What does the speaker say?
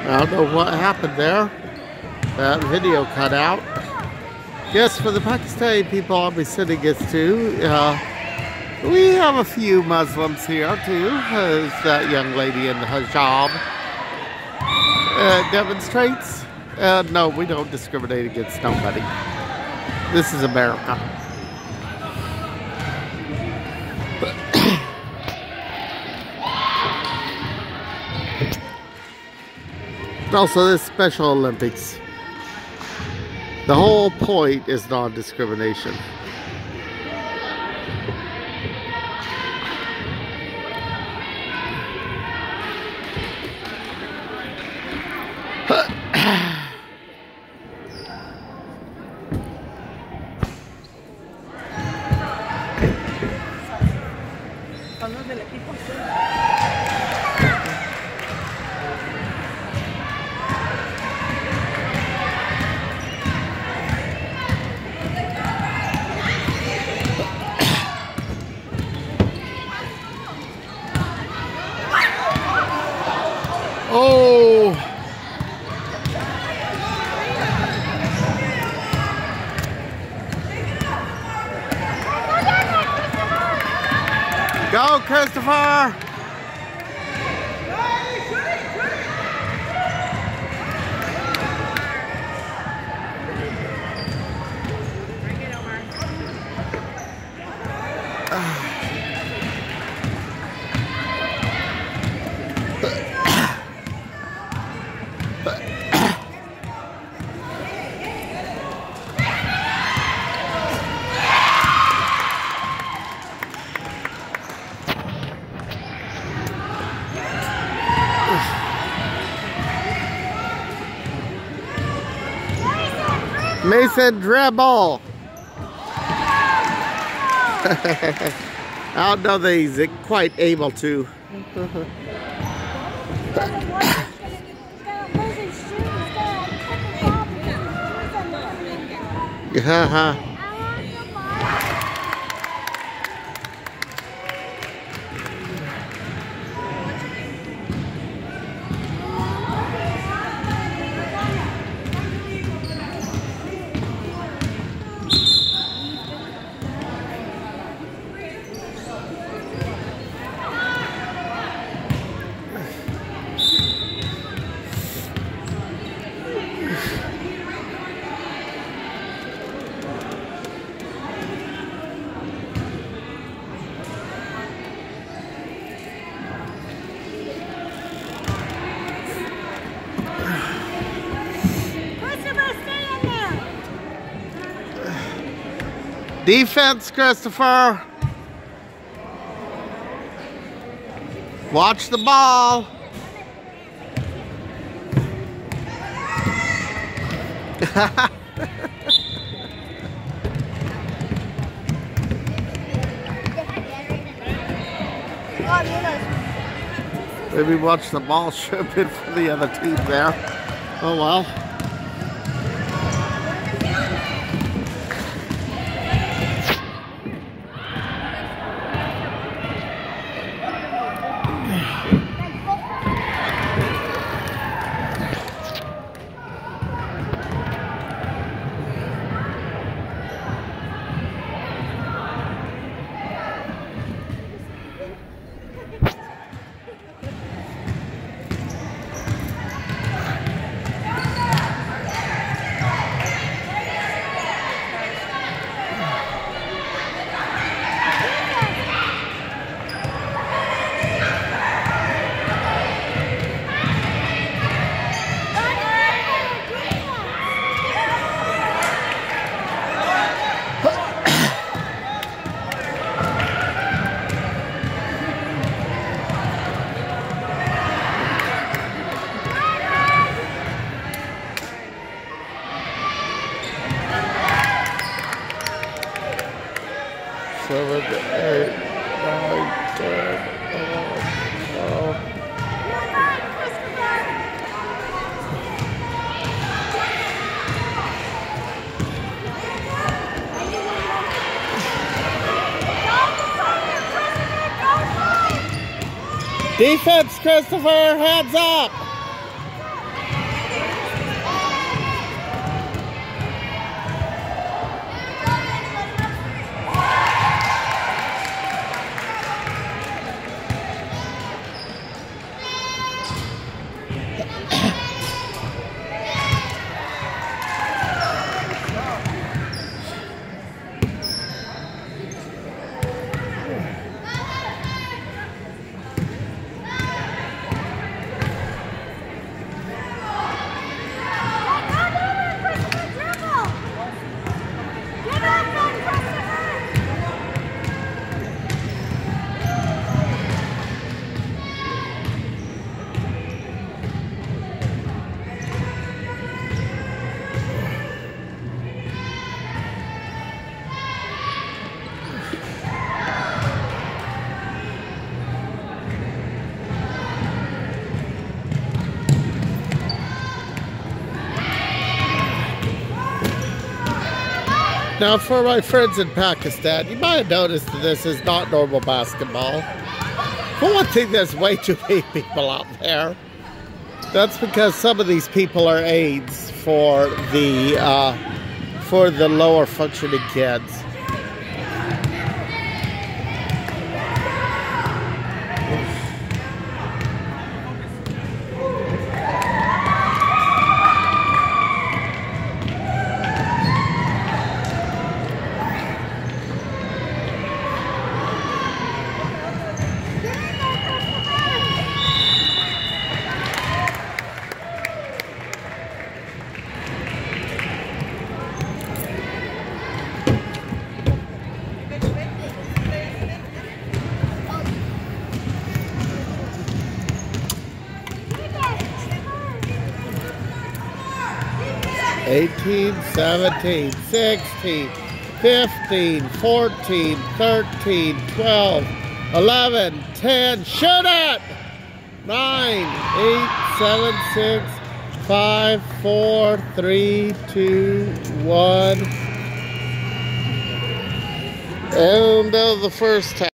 I don't know what happened there. That video cut out. Yes, for the Pakistani people I'll be sitting next to, we have a few Muslims here too, as that young lady in the hijab demonstrates. No, we don't discriminate against nobody. This is America. Also, this Special Olympics. The whole point is non-discrimination. Oh! Go, Christopher! Mason dribble. I don't know that he's quite able to. Defense, Christopher. Watch the ball. Maybe watch the ball ship in for the other team there. Oh well. Seven, 8, 9, 10, 11, 12. Defense, Christopher, hands up. Now, for my friends in Pakistan, you might have noticed that this is not normal basketball. For one thing, there's way too many people out there. That's because some of these people are aides for the lower functioning kids. $18, $17, $16, $15, $14, $13, $12, $11, $10. Shoot it! 9, 8, 7, 6, 5, 4, 3, 2, 1. End of the first half.